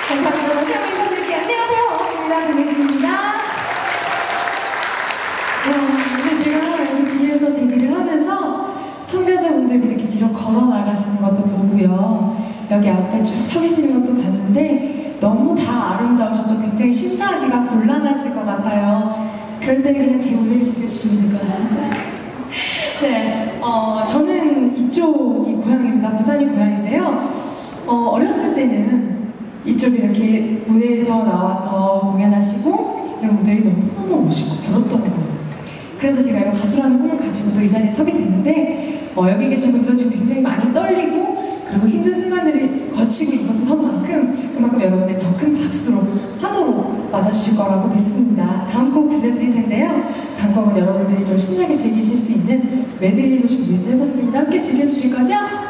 감사합니다. 다시 한번 인사드릴게요. 안녕하세요. 반갑습니다. 정혜진입니다. 근데 제가 여기 뒤에서 대기를 하면서 참가자분들이 이렇게 뒤로 걸어 나가시는 것도 보고요. 여기 앞에 쭉 서 계시는 것도 봤는데 너무 다 아름다우셔서 굉장히 심사하기가 곤란하실 것 같아요. 그럴 때는 그냥 제 무대를 즐겨주시면 될 것 같습니다. 네, 저는 이쪽이 고향입니다. 부산이 고향인데요. 어렸을 때는 이쪽에 이렇게 무대에서 나와서 공연하시고 이런 무대들이 너무너무 멋있고 부럽던 거예요. 그래서 제가 이런 가수라는 꿈을 가지고 또 이 자리에 서게 됐는데 여기 계신 분들도 지금 굉장히 많이 떨리고 그리고 힘든 순간들을 거치고 이곳에 선 그만큼 여러분들이 더 큰 박수로 환호로 맞아주실 거라고 믿습니다. 다음 곡 들려드릴 텐데요. 다음 곡은 여러분들이 좀 신나게 즐기실 수 있는 메들리로 준비를 해봤습니다. 함께 즐겨주실 거죠?